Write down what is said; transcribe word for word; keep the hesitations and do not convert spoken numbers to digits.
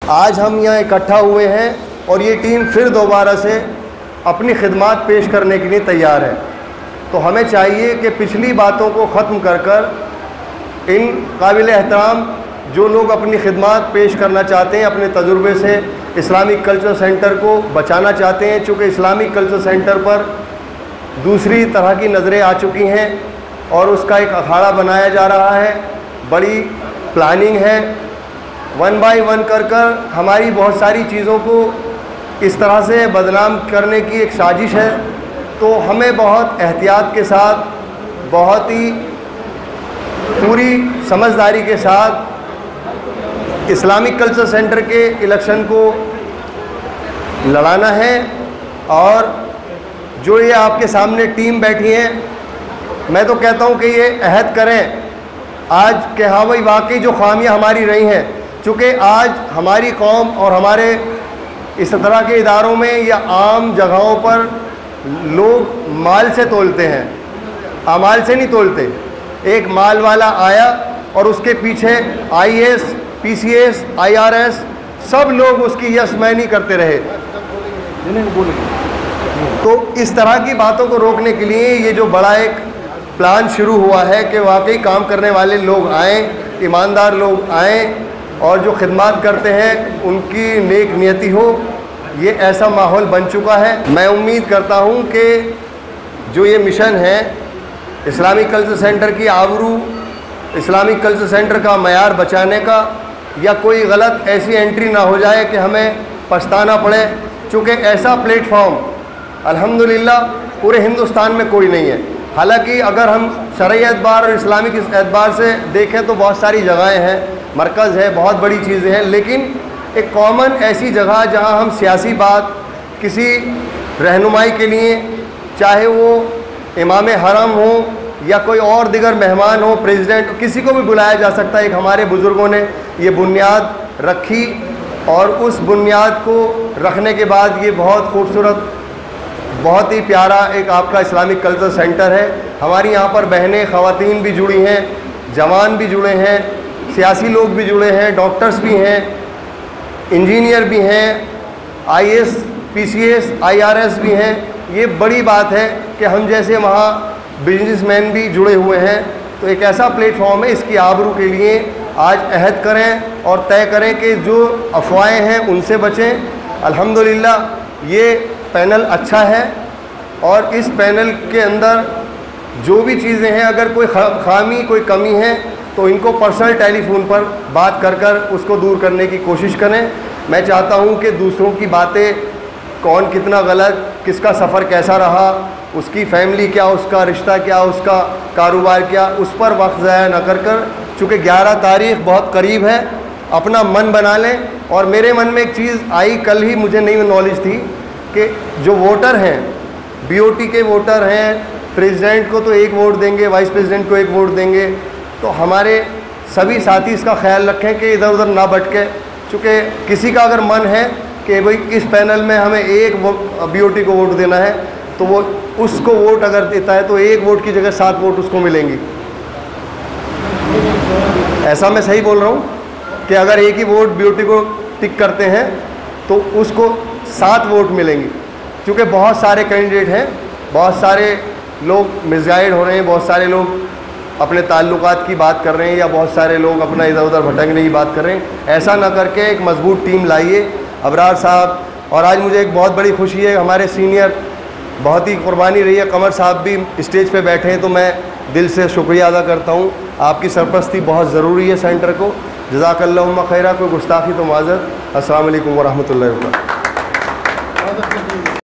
आज हम यहाँ इकट्ठा हुए हैं और ये टीम फिर दोबारा से अपनी खिदमत पेश करने के लिए तैयार है। तो हमें चाहिए कि पिछली बातों को ख़त्म कर कर इन काबिल एहतराम जो लोग अपनी खिदमत पेश करना चाहते हैं, अपने तजुर्बे से इस्लामिक कल्चर सेंटर को बचाना चाहते हैं, चूँकि इस्लामिक कल्चर सेंटर पर दूसरी तरह की नज़रें आ चुकी हैं और उसका एक अखाड़ा बनाया जा रहा है, बड़ी प्लानिंग है, वन बाय वन कर कर हमारी बहुत सारी चीज़ों को इस तरह से बदनाम करने की एक साजिश है। तो हमें बहुत एहतियात के साथ, बहुत ही पूरी समझदारी के साथ इस्लामिक कल्चर सेंटर के इलेक्शन को लड़ाना है। और जो ये आपके सामने टीम बैठी है, मैं तो कहता हूँ कि ये अहद करें आज कि हाँ भाई वाकई जो खामियाँ हमारी रही हैं, चूँकि आज हमारी कौम और हमारे इस तरह के इदारों में या आम जगहों पर लोग माल से तोलते हैं, अमाल से नहीं तोलते। एक माल वाला आया और उसके पीछे I A S, P C S, I R S सब लोग उसकी यशमैनी करते रहे। तो इस तरह की बातों को रोकने के लिए ये जो बड़ा एक प्लान शुरू हुआ है कि वाकई काम करने वाले लोग आएँ, ईमानदार लोग आएँ और जो खिदमत करते हैं उनकी नेक नियति हो, ये ऐसा माहौल बन चुका है। मैं उम्मीद करता हूँ कि जो ये मिशन है इस्लामिक कल्चर सेंटर की आबरू, इस्लामिक कल्चर सेंटर का मयार बचाने का, या कोई गलत ऐसी एंट्री ना हो जाए कि हमें पछताना पड़े, चूँकि ऐसा प्लेटफॉर्म अल्हम्दुलिल्लाह पूरे हिंदुस्तान में कोई नहीं है। हालांकि अगर हम शरई एतबार और इस्लामिक एतबार से देखें तो बहुत सारी जगहें हैं, मरकज़ है, बहुत बड़ी चीज़ें हैं, लेकिन एक कॉमन ऐसी जगह जहां हम सियासी बात किसी रहनुमाई के लिए, चाहे वो इमाम हरम हो या कोई और दिगर मेहमान हो, प्रेसिडेंट, किसी को भी बुलाया जा सकता है। एक हमारे बुज़ुर्गों ने ये बुनियाद रखी और उस बुनियाद को रखने के बाद ये बहुत खूबसूरत, बहुत ही प्यारा एक आपका इस्लामिक कल्चर सेंटर है। हमारी यहाँ पर बहनें, ख़वातीन भी जुड़ी हैं, जवान भी जुड़े हैं, सियासी लोग भी जुड़े हैं, डॉक्टर्स भी हैं, इंजीनियर भी हैं, I A S, P C S, I R S भी हैं। ये बड़ी बात है कि हम जैसे वहाँ बिजनेसमैन भी जुड़े हुए हैं। तो एक ऐसा प्लेटफॉर्म है, इसकी आबरू के लिए आज अहद करें और तय करें कि जो अफवाहें हैं उनसे बचें। अल्हम्दुलिल्लाह ये पैनल अच्छा है और इस पैनल के अंदर जो भी चीज़ें हैं, अगर कोई खामी, कोई कमी है तो इनको पर्सनल टेलीफोन पर बात कर कर उसको दूर करने की कोशिश करें। मैं चाहता हूं कि दूसरों की बातें, कौन कितना गलत, किसका सफ़र कैसा रहा, उसकी फैमिली क्या, उसका रिश्ता क्या, उसका कारोबार क्या, उस पर वक्त ज़ाया न कर कर, चूँकि ग्यारह तारीख बहुत करीब है, अपना मन बना लें। और मेरे मन में एक चीज़ आई, कल ही मुझे नई नॉलेज थी कि जो वोटर हैं, बी ओ टी के वोटर हैं, प्रेसिडेंट को तो एक वोट देंगे, वाइस प्रेसिडेंट को एक वोट देंगे। तो हमारे सभी साथी इसका ख्याल रखें कि इधर उधर ना भटके, चूँकि किसी का अगर मन है कि भाई इस पैनल में हमें एक बी ओ टी को वोट देना है, तो वो उसको वोट अगर देता है तो एक वोट की जगह सात वोट उसको मिलेंगी। ऐसा मैं सही बोल रहा हूँ कि अगर एक ही वोट बी ओ टी को टिक करते हैं तो उसको सात वोट मिलेंगी, क्योंकि बहुत सारे कैंडिडेट हैं, बहुत सारे लोग मिसगाइड हो रहे हैं, बहुत सारे लोग अपने ताल्लुकात की बात कर रहे हैं, या बहुत सारे लोग अपना इधर उधर भटकने की बात कर रहे हैं। ऐसा ना करके एक मजबूत टीम लाइए। अबरार साहब, और आज मुझे एक बहुत बड़ी खुशी है, हमारे सीनियर बहुत ही कुर्बानी रही है, कमर साहब भी स्टेज पे बैठे हैं, तो मैं दिल से शुक्रिया अदा करता हूँ। आपकी सरपरस्ती बहुत ज़रूरी है सेंटर को। जज़ाकल्लाहु खैरा। कोई गुस्ताखी तो माज़रत। अस्सलाम वालेकुम व रहमतुल्लाहि व बरकातहू।